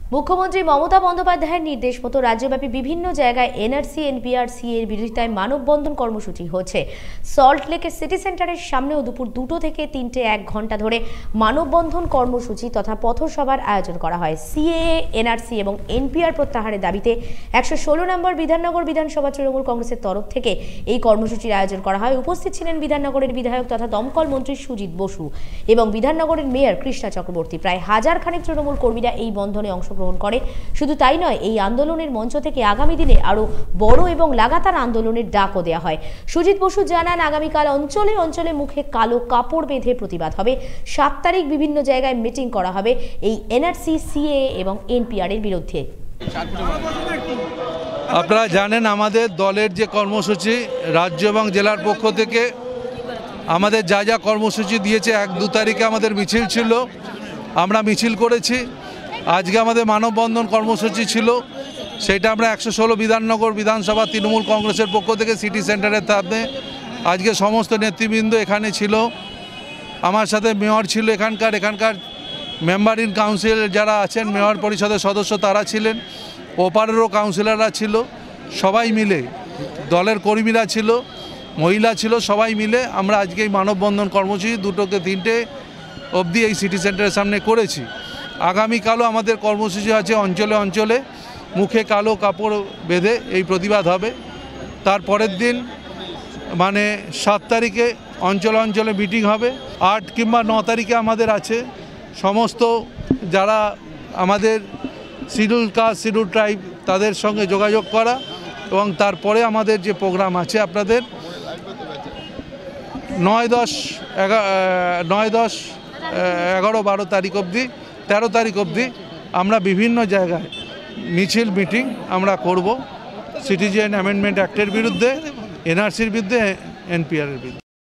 মুখ্যমন্ত্রী মমতা বন্দ্যোপাধ্যায়ের নির্দেশ মতো রাজ্যব্যাপী বিভিন্ন জায়গায় এনআরসি এনপিআরসি এর বিরোধিতায় মানববন্ধন কর্মসূচি হচ্ছে। সল্টলেকের সিটি সেন্টারের সামনেও দুপুর 2টো থেকে 3টে 1 ঘন্টা ধরে মানববন্ধন কর্মসূচি তথা পথসভার আয়োজন করা হয়। সিএএ, এনআরসি এবং এনপিআর প্রত্যাহারের দাবিতে 116 নম্বর বিধাননগর বিধানসভা তৃণমূল কংগ্রেসের তরফ থেকে এই কর্মসূচির আয়োজন করা হয়। উপস্থিত ছিলেন বিধাননগরের বিধায়ক তথা দমকল মন্ত্রী সুজিত বসু এবং বিধাননগরের মেয়র কৃষ্ণা চক্রবর্তী। প্রায় 1000 খানেক তৃণমূল কর্মীরা এই বন্ধনে অংশগ্রহণ করে। শুধু তাই নয়, এই আন্দোলনের মঞ্চ থেকে আগামী দিনে আরো বড় এবং লাগাতার আন্দোলনের ডাকও দেওয়া হয়। সুজিত বসু জানান, আগামীকাল অঞ্চলে অঞ্চলে মুখে কালো কাপড় বেঁধে প্রতিবাদ হবে। 7 তারিখ বিভিন্ন জায়গায় মিটিং করা হবে এই এনআরসি, সিএএ এবং এনপিআর এর বিরুদ্ধে। আপনারা জানেন আমাদের দলের যে কর্মসূচি রাজ্য এবং জেলার পক্ষ থেকে আমাদের যা যা কর্মসূচি দিয়েছে, 1-2 তারিখে আমাদের মিছিল ছিল, আমরা মিছিল করেছি। আজকে আমাদের মানববন্ধন কর্মসূচি ছিল, সেটা আমরা 116 বিধাননগর বিধানসভা তৃণমূল কংগ্রেসের পক্ষ থেকে সিটি সেন্টারের সামনে আজকে সমস্ত নেতৃবৃন্দ এখানে ছিল। আমার সাথে মেয়র ছিল, এখানকার মেম্বার ইন কাউন্সিল যারা আছেন, মেয়র পরিষদের সদস্য তারা ছিলেন, ওপারেরও কাউন্সিলররা ছিল। সবাই মিলে দলের কর্মীরা ছিল, মহিলা ছিল, সবাই মিলে আমরা আজকে এই মানববন্ধন কর্মসূচি 2টো থেকে 3টে অবধি এই সিটি সেন্টারের সামনে করেছি। আগামীকালও আমাদের কর্মসূচি আছে, অঞ্চলে অঞ্চলে মুখে কালো কাপড় বেঁধে এই প্রতিবাদ হবে। তারপরের দিন মানে 7 তারিখে অঞ্চলে অঞ্চলে মিটিং হবে। 8 কিংবা 9 তারিখে আমাদের আছে সমস্ত যারা আমাদের শিডিউল কাস্ট, শিডিউল ট্রাইব তাদের সঙ্গে যোগাযোগ করা, এবং তারপরে আমাদের যে প্রোগ্রাম আছে আপনাদের 9, 10, 11, 12 তারিখ অবধি, 13 তারিখ অবধি আমরা বিভিন্ন জায়গায় মিছিল মিটিং আমরা করব। সিটিজেন অ্যামেন্ডমেন্ট অ্যাক্টের বিরুদ্ধে, এনআরসির বিরুদ্ধে, এনপিআর এর বিরুদ্ধে।